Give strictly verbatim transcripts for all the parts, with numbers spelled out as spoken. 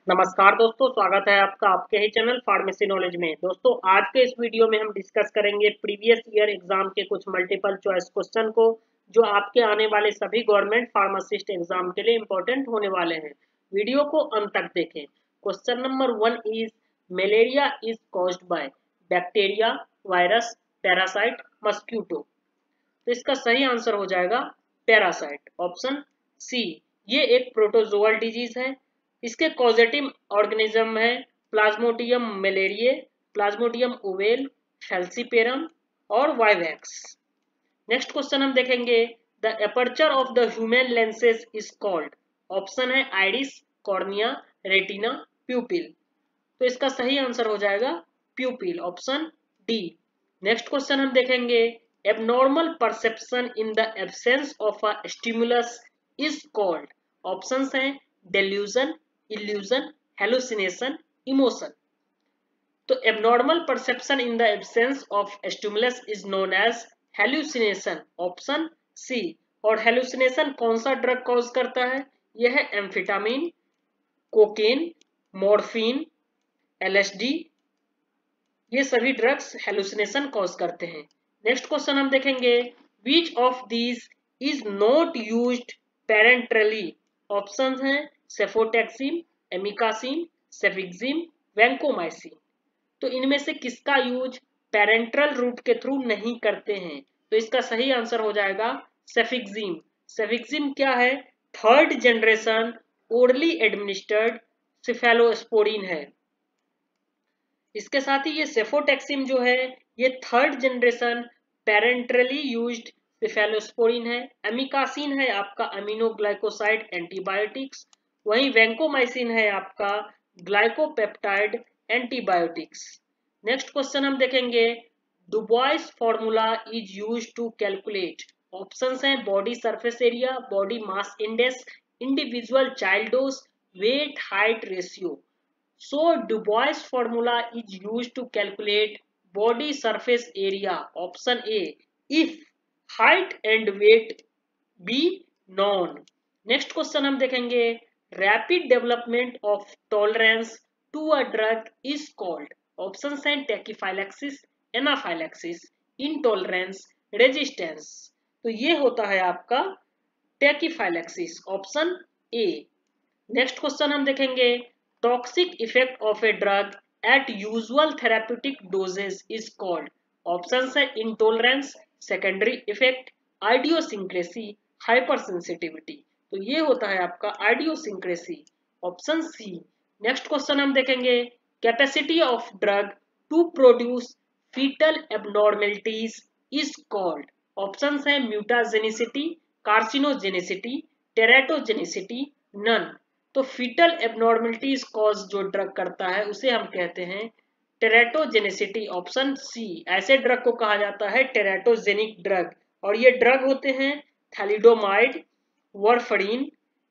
नमस्कार दोस्तों, स्वागत है आपका आपके ही चैनल फार्मेसी नॉलेज में। दोस्तों, आज के इस वीडियो में हम डिस्कस करेंगे प्रीवियस ईयर एग्जाम के कुछ मल्टीपल चॉइस क्वेश्चन को, जो आपके आने वाले सभी गवर्नमेंट फार्मासिस्ट एग्जाम के लिए इंपॉर्टेंट होने वाले हैं। वीडियो को अंत तक देखें। Question number one is malaria is caused by bacteria, virus, parasite, mosquito. तो इसका सही आंसर हो जाएगा पैरासाइट, ऑप्शन सी। ये एक प्रोटोजोअल डिजीज है। इसके कॉजेटिव ऑर्गेनिज्म है plasmodium malariae, plasmodium ovale, falciparum और वाइवैक्स। नेक्स्ट क्वेश्चन हम देखेंगे, the aperture of the human lenses is called. Option है आइरिस, कॉर्निया, रेटिना, प्यूपिल। तो इसका सही आंसर हो जाएगा pupil, option D. Next question हम देखेंगे, abnormal perception in the absence of a stimulus is called. Options हैं डेल्यूजन, इल्यूजन, हेलुसिनेशन, इमोशन। तो abnormal perception in the absence of stimulus is known as hallucination, option C. और hallucination कौन सा drug cause करता है? यह है amphetamine, cocaine, morphine, LSD. ये सभी ड्रग्स हेलुसिनेशन कॉज करते हैं। नेक्स्ट क्वेश्चन हम देखेंगे, which of these is not used parenterally. Options हैं सेफोटैक्सिन, एमिकासिन, सेफिक्सिम, वैंकोमाइसिन। तो इनमें से किसका यूज पेरेंट्रल रूट के थ्रू नहीं करते हैं? तो इसका सही आंसर हो जाएगा सेफिक्सिम। सेफिक्सिम क्या है? Third generation orally administered cephalosporin है। इसके साथ ही ये सेफोटैक्सिम जो है, ये third generation parenterally used cephalosporin है। एमिकासिन है आपका अमीनोग्लाइकोसाइड एंटीबायोटिक्स। वहीं वैंकोमाइसिन है आपका ग्लाइकोपेप्टाइड एंटीबायोटिक्स। नेक्स्ट क्वेश्चन हम देखेंगे, Dubois formula is used to calculate. Options हैं body surface area, body mass index, individual child dose, weight height ratio. So Dubois formula is used to calculate body surface area. Option A, if height and weight be known. Next question हम देखेंगे, rapid development of tolerance to a drug is called. Options हैं tachyphylaxis, anaphylaxis, intolerance, resistance. तो ये होता है आपका tachyphylaxis, option A. Next question हम देखेंगे, toxic effect of a drug at usual therapeutic doses is called. Options है intolerance, secondary effect, idiosyncrasy, hypersensitivity. तो ये होता है आपका idiosyncrasy, option C. Next question हम देखेंगे, capacity of drug to produce fetal abnormalities is called. Options है mutagenicity, carcinogenicity, teratogenicity, none. तो फीटल एबनॉर्मलिटीज कॉज जो ड्रग करता है उसे हम कहते हैं टेरेटोजेनिसिटी, ऑप्शन सी। ऐसे ड्रग को कहा जाता है टेरेटोजेनिक ड्रग। और ये ड्रग होते हैं thalidomide, warfarin,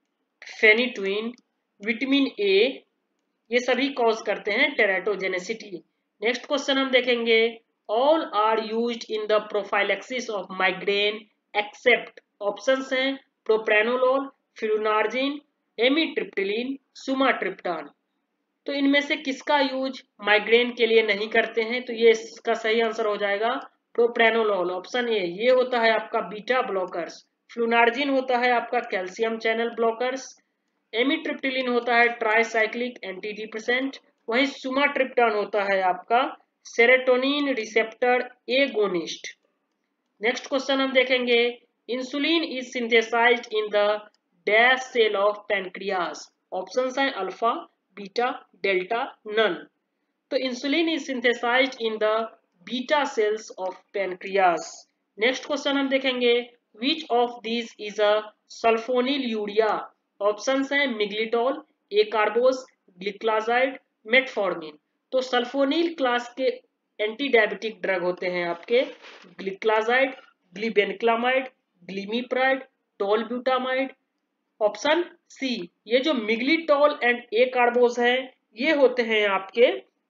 phenytoin, vitamin A. ये सभी कॉज करते हैं टेरेटोजेनिसिटी। नेक्स्ट क्वेश्चन हम देखेंगे, all are used in the prophylaxis of migraine except. Options हैं प्रोप्रेनोलोल, फ्लुनार्जिन, एमिट्रिप्टिलिन, सुमाट्रिप्टान। तो इनमें से किसका यूज माइग्रेन के लिए नहीं करते हैं? तो ये इसका सही आंसर हो जाएगा प्रोप्रेनोलोल, ऑप्शन ए। ये होता है आपका बीटा ब्लॉकर्स। फ्लुनार्जिन होता है आपका कैल्शियम चैनल ब्लॉकर्स। एमिट्रिप्टिलिन होता है ट्राइसाइक्लिक एंटी डिप्रेसेंट। वहीं सुमाट्रिप्टान होता है आपका serotonin receptor agonist. Next question हम देखेंगे, insulin is synthesised in the dash cell of pancreas. Options हैं अल्फा, बीटा, डेल्टा, नन। तो insulin is synthesised in the beta cells of pancreas. Next question हम देखेंगे, which of this is a sulfonyl urea. Options हैं miglitol, acarbose, gliclazide, metformin. तो sulfonyl class के anti diabetic drug होते हैं आपके ग्लिक्लाजाइड, ग्लिबेनक्लामाइड, glimepiride, टोलब्यूटामाइड, option C. ये जो मिग्लिटॉल एंड ए कार्बोज है, ये होते हैं आपके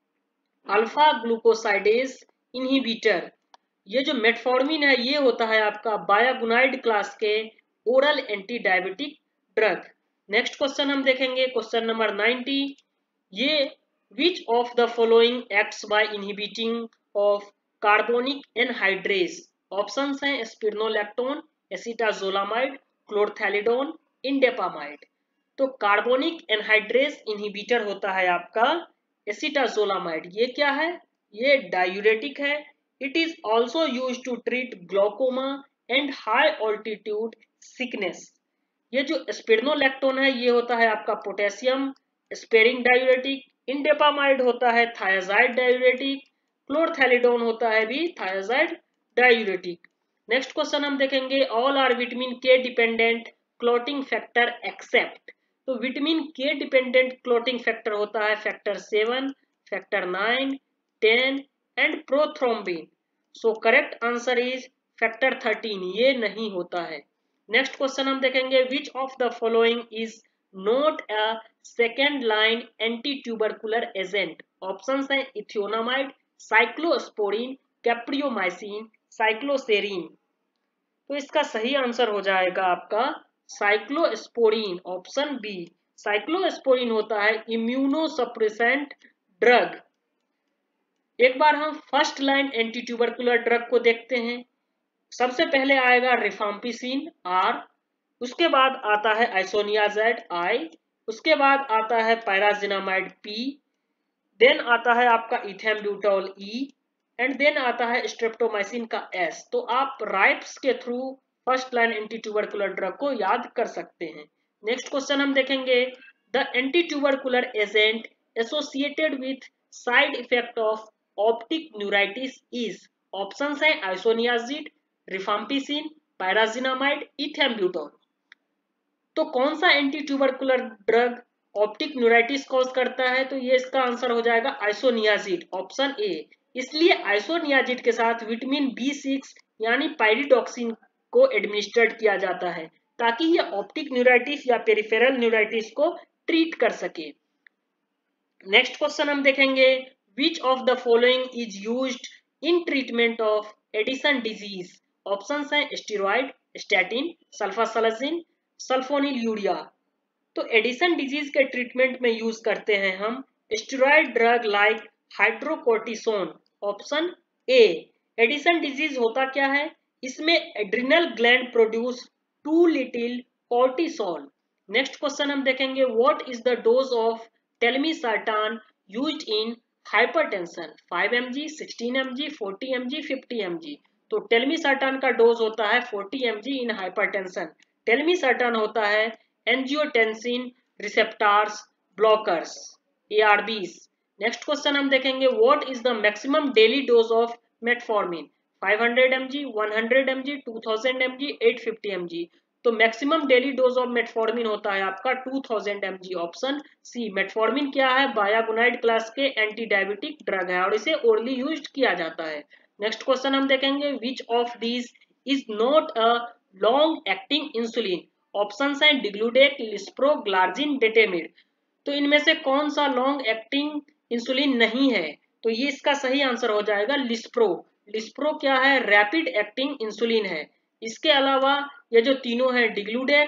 अल्फा ग्लूकोसाइडेज इनहिबिटर। ये जो मेटफॉर्मिन है, ये होता है आपका बायागुनाइड क्लास के oral anti diabetic drug. Next question हम देखेंगे, क्वेश्चन नंबर नाइंटी, ये which of the following acts by inhibiting of carbonic anhydrase? Options हैं स्पिरोलेक्टोन, एसिटाजोलामाइड, क्लोरथैलिडोन, इंडेपामाइड। तो कार्बोनिक एनहाइड्रेज इनहिबिटर होता है आपका एसिटाजोलामाइड। ये क्या है? ये डायूरेटिक है। It is also use to treat glaucoma and high altitude sickness. ये जो स्पिरोलेक्टोन है ये होता है आपका पोटेशियम स्पेरिंग डायूरेटिक, इंडेपामाइड होता है थायाजाइड डायूरेटिक, क्लोरथैलिडोन होता है भी थायाजाइड डायूरेटिक। नेक्स्ट क्वेश्चन हम देखेंगे all are vitamin K dependent clotting factor except. तो vitamin K dependent clotting factor होता है factor seven, factor nine, ten and prothrombin. So correct answer is factor thirteen, ये नहीं होता है। नेक्स्ट क्वेश्चन हम देखेंगे which of the following is not a second line anti tubercular agent? Options हैं ethionamide, cyclosporin, capreomycin, cycloserine. तो इसका सही आंसर हो जाएगा आपका साइक्लोस्पोरिन, ऑप्शन बी। साइक्लोस्पोरिन होता है इम्यूनोसप्रेसेंट ड्रग। एक बार हम first line anti tubercular drug को देखते हैं। सबसे पहले आएगा रिफाम्पिसिन आर, उसके बाद आता है आइसोनियाजेड आई, उसके बाद आता है पैराजिनामाइड पी, देन आता है आपका इथेम्ब्यूटॉल ई एंड देन आता है स्ट्रेप्टोमाइसिन का एस। तो आप राइप्स के through first line anti tubercular drug को याद कर सकते हैं। नेक्स्ट क्वेश्चन हम देखेंगे the anti tubercular agent associated with side effect of optic neuritis is? Options हैं आइसोनियाजिड, रिफाम्पिसिन, पैराजिनामाइड, इथेम्ब्यूटॉल। तो कौन सा anti tubercular drug optic neuritis cause करता है? तो ये इसका आंसर हो जाएगा आइसोनियाजिड, ऑप्शन ए। इसलिए आइसोनियाजिड के साथ विटामिन बी सिक्स यानी पाइरिडॉक्सिन को एडमिनिस्ट्रेट किया जाता है ताकि ये ऑप्टिक न्यूराइटिस या पेरिफेरल न्यूराइटिस को ट्रीट कर सके। नेक्स्ट क्वेश्चन हम देखेंगे which of the following is used in treatment of Addison disease? Options हैं steroid, statin, sulfasalazine, sulfonyl urea. तो एडिसन डिजीज के ट्रीटमेंट में यूज करते हैं हम steroid drug like hydrocortisone, option A. Addison disease होता क्या है? इसमें adrenal gland produce too little cortisol. Next question हम देखेंगे what is the dose of telmisartan used in hypertension? Five M G, sixteen M G, forty M G, fifty M G. तो telmisartan का dose होता है forty M G in hypertension. Telmisartan होता है angiotensin receptors blockers, A R Bs. Next question हम देखेंगे what is the maximum daily dose of metformin? Five hundred M G, one hundred M G, two thousand M G, eight fifty M G. तो maximum daily dose of metformin होता है आपका two thousand M G, option C. Metformin क्या है? Biguanide class के anti diabetic drug है और इसे ओरली यूज्ड किया जाता है। नेक्स्ट क्वेश्चन हम देखेंगे which of these is not a long acting insulin? Options हैं डिग्लूडेक, लिस्प्रो, ग्लार्जिन, डेटेमिर। तो इनमें से कौन सा लॉन्ग एक्टिंग इंसुलिन नहीं है? तो ये इसका सही आंसर हो जाएगा लिस्प्रो। लिस्प्रो क्या है? रैपिड एक्टिंग इंसुलिन है। इसके अलावा ये जो तीनों है degludec,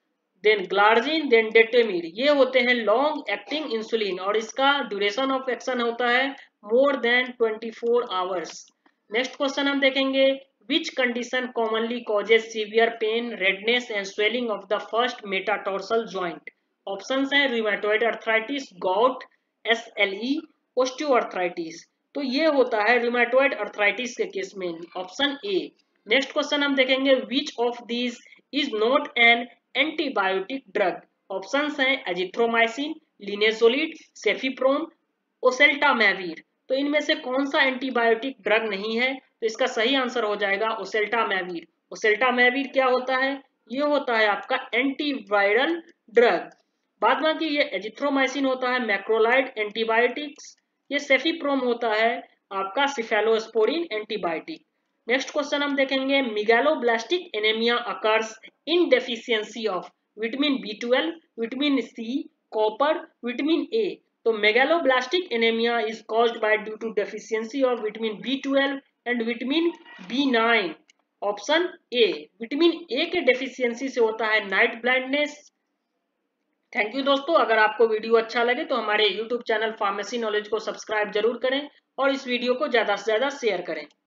then glargine, then detemir, ये होते हैं लॉन्ग एक्टिंग इंसुलिन और इसका ड्यूरेशन ऑफ एक्शन होता है more than twenty four hours. Next question हम देखेंगे which condition commonly causes severe pain, redness and swelling of the first metatarsal joint? Options हैं rheumatoid arthritis, gout, S L E, osteoarthritis. तो ये होता है rheumatoid arthritis के case में, option A. Next question हम देखेंगे which of these is not an antibiotic drug? Options हैं एजिथ्रोमाइसिन, लिनेजोलिड, सेफिप्रोम, ओसेल्टामेविर। तो इनमें से कौन सा एंटीबायोटिक ड्रग नहीं है? तो इसका सही आंसर हो जाएगा ओसेल्टामेविर। ओसेल्टामेविर क्या होता है? ये होता है आपका एंटीवायरल ड्रग। बाद बाकी ये एजिथ्रोमाइसिन होता है मैक्रोलाइड एंटीबायोटिक्स, ये सेफिप्रोम होता है आपका सिफेलोस्पोरिन एंटीबायोटिक। नेक्स्ट क्वेश्चन हम देखेंगे megaloblastic anaemia occurs in deficiency of vitamin B twelve, vitamin C, copper, vitamin A. तो megaloblastic anaemia is caused by due to deficiency of vitamin B twelve and vitamin B nine, option A. Vitamin A के deficiency से होता है night blindness, thank you दोस्तों। अगर आपको video अच्छा लगे तो हमारे यूट्यूब चैनल फार्मेसी नॉलेज को सब्सक्राइब जरूर करें और इस वीडियो को ज़्यादा से ज़्यादा शेयर करें।